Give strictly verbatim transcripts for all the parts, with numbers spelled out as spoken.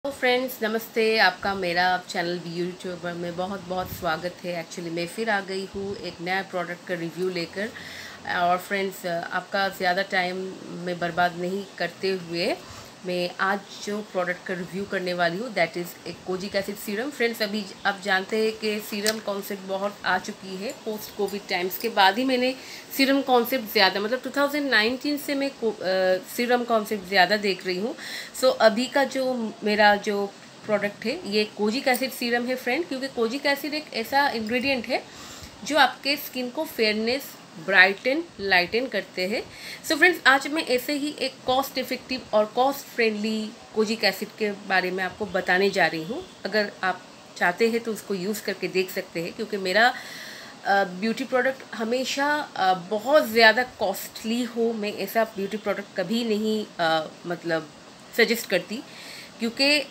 तो फ्रेंड्स नमस्ते, आपका मेरा चैनल यूट्यूब में बहुत बहुत स्वागत है। एक्चुअली मैं फिर आ गई हूँ एक नया प्रोडक्ट का रिव्यू लेकर। और फ्रेंड्स आपका ज़्यादा टाइम में बर्बाद नहीं करते हुए मैं आज जो प्रोडक्ट का रिव्यू करने वाली हूँ दैट इज़ एक कोजिक एसिड सीरम। फ्रेंड्स अभी आप जानते हैं कि सीरम कॉन्सेप्ट बहुत आ चुकी है पोस्ट कोविड टाइम्स के बाद ही मैंने सीरम कॉन्सेप्ट ज़्यादा मतलब दो हज़ार उन्नीस से मैं सीरम कॉन्सेप्ट ज़्यादा देख रही हूँ। सो so, अभी का जो मेरा जो प्रोडक्ट है ये कोजिक एसिड सीरम है फ्रेंड, क्योंकि कोजिक एसिड एक ऐसा इंग्रेडिएंट है जो आपके स्किन को फेयरनेस ब्राइटन लाइटन करते हैं। सो फ्रेंड्स आज मैं ऐसे ही एक कॉस्ट इफेक्टिव और कॉस्ट फ्रेंडली कोजिक एसिड के बारे में आपको बताने जा रही हूँ। अगर आप चाहते हैं तो उसको यूज़ करके देख सकते हैं, क्योंकि मेरा ब्यूटी प्रोडक्ट हमेशा आ, बहुत ज़्यादा कॉस्टली हो मैं ऐसा ब्यूटी प्रोडक्ट कभी नहीं आ, मतलब सजेस्ट करती, क्योंकि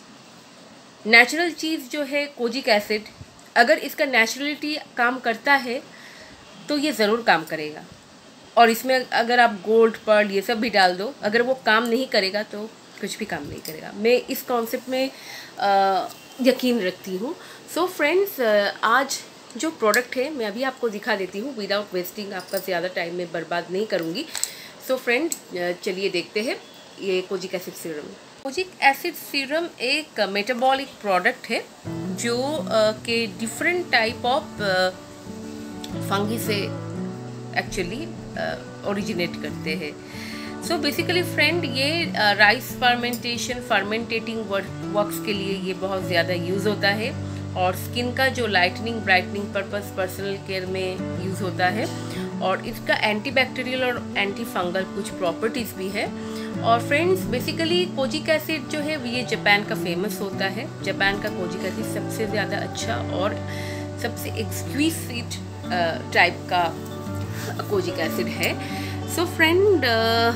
नेचुरल चीज़ जो है कोजिक एसिड अगर इसका नेचुरलिटी काम करता है तो ये ज़रूर काम करेगा। और इसमें अगर आप गोल्ड पर्ल ये सब भी डाल दो, अगर वो काम नहीं करेगा तो कुछ भी काम नहीं करेगा। मैं इस कॉन्सेप्ट में आ, यकीन रखती हूँ। सो फ्रेंड्स आज जो प्रोडक्ट है मैं अभी आपको दिखा देती हूँ विदाउट वेस्टिंग, आपका ज़्यादा टाइम में बर्बाद नहीं करूँगी। सो फ्रेंड चलिए देखते हैं ये kojic acid serum. Kojic acid serum एक मेटाबॉलिक प्रोडक्ट है जो आ, के डिफरेंट टाइप ऑफ फंगी से एक्चुअली ओरिजिनेट करते हैं। सो बेसिकली फ्रेंड ये राइस फर्मेंटेशन फर्मेंटेटिंग वर्क्स के लिए ये बहुत ज़्यादा यूज़ होता है, और स्किन का जो lightening brightening purpose personal care में यूज़ होता है, और इसका एंटीबैक्टीरियल और एंटी फंगल कुछ प्रॉपर्टीज़ भी है। और फ्रेंड्स बेसिकली कोजिक एसिड जो है ये जापान का फेमस होता है। जापान का कोजिक एसिड सबसे ज़्यादा अच्छा और सबसे एक्सक्विजिट टाइप का कोजिक एसिड है। So friend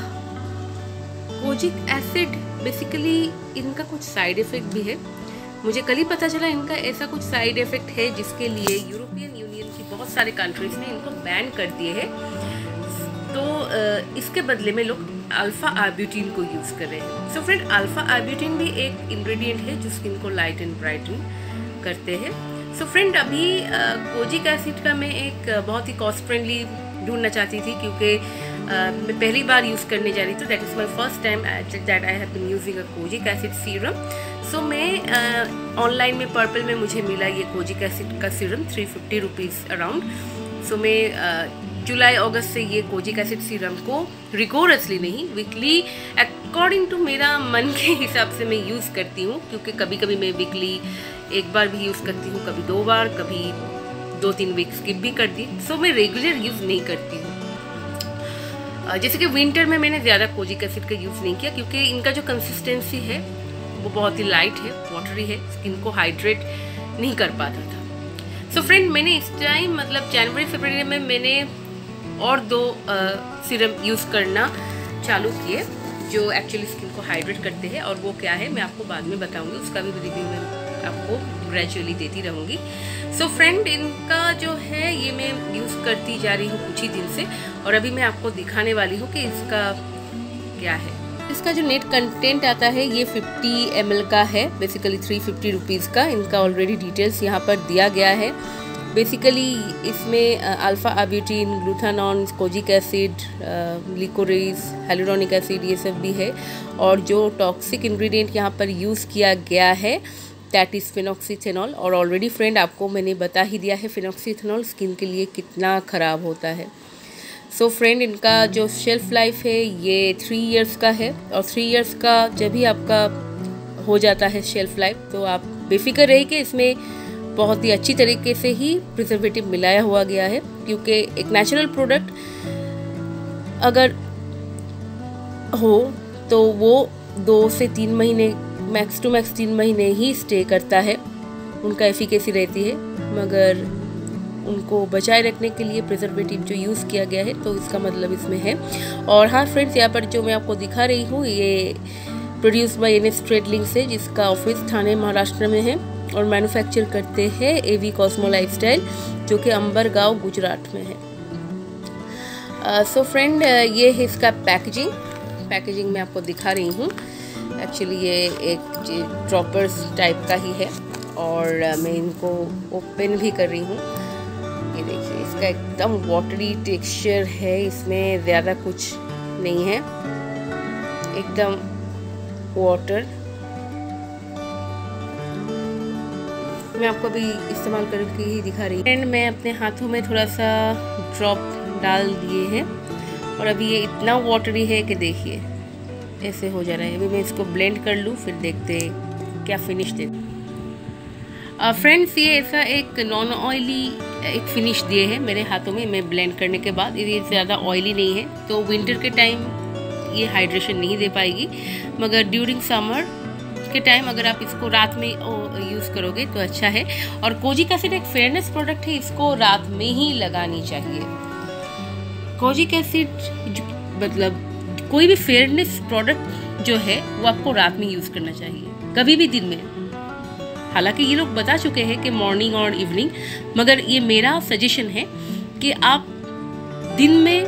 kojic acid basically इनका कुछ साइड इफ़ेक्ट भी है। मुझे कल ही पता चला इनका ऐसा कुछ साइड इफ़ेक्ट है जिसके लिए यूरोपियन यूनियन की बहुत सारे कंट्रीज़ ने इनको बैन कर दिए हैं। तो uh, इसके बदले में लोग अल्फ़ा आर्ब्यूटिन को यूज़ कर रहे हैं। सो फ्रेंड अल्फ़ा आर्ब्यूटिन भी एक इंग्रेडिएंट है जो स्किन को लाइट एंड ब्राइटन करते हैं। सो so फ्रेंड अभी कोजिक एसिड का मैं एक uh, बहुत ही कॉस्ट फ्रेंडली ढूंढना चाहती थी, क्योंकि uh, मैं पहली बार यूज़ करने जा रही थी। That is my first time that I have been using a kojic acid serum. So मैं ऑनलाइन uh, में पर्पल में मुझे मिला ये कोजिक एसिड का serum three fifty rupees around. So मैं uh, जुलाई अगस्त से ये कोजिक एसिड सीरम को रिगोरसली नहीं वीकली अकॉर्डिंग टू मेरा मन के हिसाब से मैं यूज़ करती हूँ, क्योंकि कभी कभी मैं वीकली एक बार भी यूज़ करती हूँ, कभी दो बार, कभी दो तीन वीक स्किप भी कर दी। सो मैं रेगुलर यूज़ नहीं करती हूँ। जैसे कि विंटर में मैंने ज़्यादा कोजिक एसिड का यूज़ नहीं किया, क्योंकि इनका जो कंसिस्टेंसी है वो बहुत ही लाइट है, वाटरी है, स्किन को हाइड्रेट नहीं कर पाता था। सो so फ्रेंड मैंने इस टाइम मतलब जनवरी फरवरी में मैंने और दो सीरम यूज़ करना चालू किए जो एक्चुअली स्किन को हाइड्रेट करते हैं, और वो क्या है मैं आपको बाद में बताऊंगी, उसका भी रिव्यू मैं आपको ग्रेजुअली देती रहूँगी। सो so फ्रेंड इनका जो है ये मैं यूज़ करती जा रही हूँ कुछ ही दिन से, और अभी मैं आपको दिखाने वाली हूँ कि इसका क्या है। इसका जो नेट कंटेंट आता है ये फिफ्टी एम एल का है, बेसिकली थ्री फिफ्टी रुपीज़ का। इनका ऑलरेडी डिटेल्स यहाँ पर दिया गया है। बेसिकली इसमें अल्फ़ा आर्ब्यूटिन, ग्लूटानॉन, kojic acid, liquorice, hyaluronic acid ये सब भी है, और जो टॉक्सिक इंग्रेडिएंट यहाँ पर यूज़ किया गया है दैट इज़ फिनॉक्सीथेनॉल। और ऑलरेडी फ्रेंड आपको मैंने बता ही दिया है फिनॉक्सीथेनॉल स्किन के लिए कितना ख़राब होता है। सो so फ्रेंड इनका जो शेल्फ़ लाइफ है ये थ्री इयर्स का है, और थ्री इयर्स का जब भी आपका हो जाता है शेल्फ़ लाइफ तो आप बेफिक्र रहिए कि इसमें बहुत ही अच्छी तरीके से ही प्रिजर्वेटिव मिलाया हुआ गया है, क्योंकि एक नेचुरल प्रोडक्ट अगर हो तो वो दो से तीन महीने मैक्स टू मैक्स तीन महीने ही स्टे करता है, उनका एफिकेसी रहती है। मगर उनको बचाए रखने के लिए प्रिजर्वेटिव जो यूज़ किया गया है तो इसका मतलब इसमें है। और हाँ फ्रेंड्स यहाँ पर जो मैं आपको दिखा रही हूँ ये प्रोड्यूस बाय एन एस ट्रेडलिंग से, जिसका ऑफिस ठाणे महाराष्ट्र में है, और मैन्युफैक्चर करते हैं एवी कॉस्मो लाइफस्टाइल जो कि अंबर गांव गुजरात में है। So uh, friend so uh, ये है इसका पैकेजिंग पैकेजिंग मैं आपको दिखा रही हूँ। एक्चुअली ये एक ड्रॉपर्स टाइप का ही है और मैं इनको ओपन भी कर रही हूँ। ये देखिए, इसका एकदम वाटरी टेक्सचर है, इसमें ज़्यादा कुछ नहीं है, एकदम वाटर। मैं आपको अभी इस्तेमाल करके ही दिखा रही हूँ। एंड मैं अपने हाथों में थोड़ा सा ड्रॉप डाल दिए हैं और अभी ये इतना वाटरी है कि देखिए ऐसे हो जा रहा है। अभी मैं इसको ब्लेंड कर लूँ, फिर देखते हैं क्या फिनिश दे। फ्रेंड्स, ये ऐसा एक नॉन ऑयली एक फिनिश दिए है मेरे हाथों में मैं ब्लेंड करने के बाद। ये ज़्यादा ऑयली नहीं है, तो विंटर के टाइम ये हाइड्रेशन नहीं दे पाएगी, मगर ड्यूरिंग समर के टाइम अगर आप इसको रात में यूज़ करोगे तो अच्छा है। और कोजिक एसिड एक फेयरनेस प्रोडक्ट है, इसको रात में ही लगानी चाहिए। कोजिक एसिड मतलब कोई भी फेयरनेस प्रोडक्ट जो है वो आपको रात में यूज़ करना चाहिए, कभी भी दिन में। हालांकि ये लोग बता चुके हैं कि मॉर्निंग और इवनिंग, मगर ये मेरा सजेशन है कि आप दिन में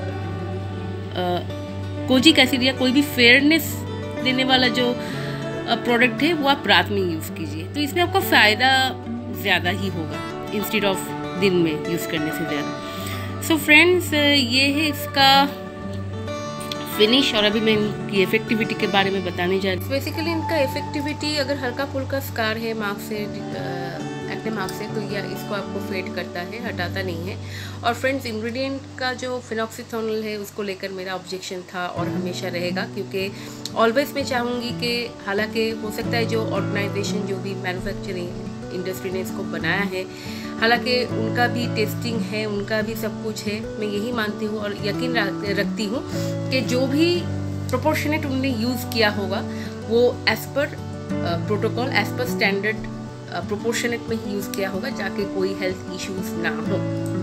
कोजिक एसिड या कोई भी फेयरनेस देने वाला जो प्रोडक्ट है वो आप रात में यूज़ कीजिए, तो इसमें आपका फ़ायदा ज़्यादा ही होगा इंस्टेड ऑफ दिन में यूज़ करने से ज़्यादा। सो फ्रेंड्स, ये है इसका फिनिश और अभी मैं इनकी इफेक्टिविटी के बारे में बताने जा रही हूँ। बेसिकली इनका इफेक्टिविटी अगर हल्का फुल्का स्कार है मार्क से, एक्ने मार्क से, तो यह इसको आपको फेड करता है, हटाता नहीं है। और फ्रेंड्स, इंग्रेडिएंट का जो फिनॉक्सीथोनल है उसको लेकर मेरा ऑब्जेक्शन था और हमेशा रहेगा, क्योंकि ऑलवेज मैं चाहूँगी कि हालांकि हो सकता है जो ऑर्गेनाइजेशन जो भी मैन्युफैक्चरिंग इंडस्ट्री ने इसको बनाया है, हालांकि उनका भी टेस्टिंग है, उनका भी सब कुछ है, मैं यही मानती हूँ और यकीन रखती हूँ कि जो भी प्रोपोर्शनेट उन्होंने यूज़ किया होगा वो as per protocol, as per standard proportionate में ही यूज़ किया होगा, जाके कोई हेल्थ इश्यूज ना हो।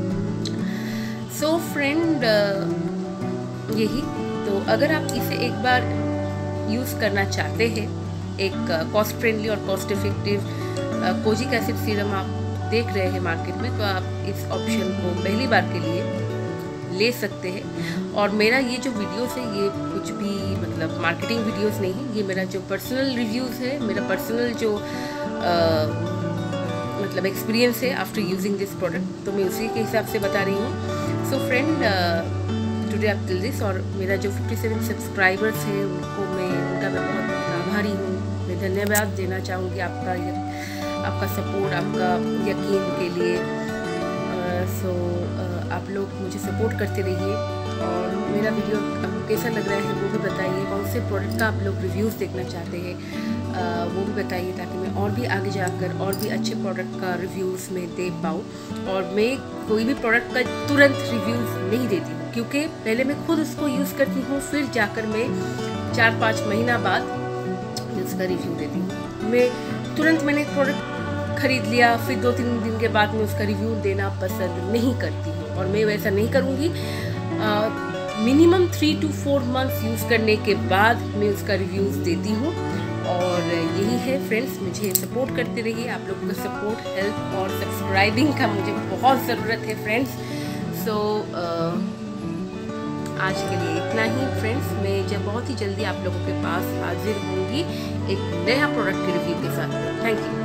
सो फ्रेंड, यही तो अगर आप इसे एक बार यूज़ करना चाहते हैं, एक कॉस्ट फ्रेंडली और cost effective kojic acid serum आप देख रहे हैं मार्केट में, तो आप इस ऑप्शन को पहली बार के लिए ले सकते हैं। और मेरा ये जो वीडियोस है ये कुछ भी मतलब मार्केटिंग वीडियोस नहीं है, ये मेरा जो पर्सनल रिव्यूज़ है, मेरा पर्सनल जो आ, मतलब एक्सपीरियंस है आफ्टर यूजिंग दिस प्रोडक्ट, तो मैं उसी के हिसाब से बता रही हूँ। So friend, today up till this, और मेरा जो सत्तावन सब्सक्राइबर्स हैं उनको मैं उनका मैं बहुत बहुत आभारी हूँ। मैं धन्यवाद देना चाहूँगी आपका आपका सपोर्ट, आपका यकीन के लिए। सो uh, so, uh, आप लोग मुझे सपोर्ट करते रहिए और मेरा वीडियो आपको कैसा लग रहा है वो भी बताइए। कौन से प्रोडक्ट का आप लोग रिव्यूज़ देखना चाहते हैं uh, वो भी बताइए, ताकि मैं और भी आगे जाकर और भी अच्छे प्रोडक्ट का रिव्यूज़ में दे पाऊँ। और मैं कोई भी प्रोडक्ट का तुरंत रिव्यूज़ नहीं देती हूँ, क्योंकि पहले मैं खुद उसको यूज़ करती हूँ, फिर जाकर मैं चार पाँच महीना बाद उसका रिव्यू देती हूँ। मैं तुरंत मैंने एक प्रोडक्ट खरीद लिया, फिर दो तीन दिन के बाद मैं उसका रिव्यू देना पसंद नहीं करती हूँ, और मैं वैसा नहीं करूँगी। Minimum three to four months use करने के बाद मैं उसका रिव्यूज़ देती हूँ। और यही है फ्रेंड्स, मुझे सपोर्ट करते रहिए। आप लोगों का सपोर्ट, हेल्प और सब्सक्राइबिंग का मुझे बहुत ज़रूरत है फ्रेंड्स। सो आज के लिए इतना ही फ्रेंड्स। मैं जब बहुत ही जल्दी आप लोगों के पास हाजिर होंगी एक नया प्रोडक्ट के रिव्यू के साथ। Thank you.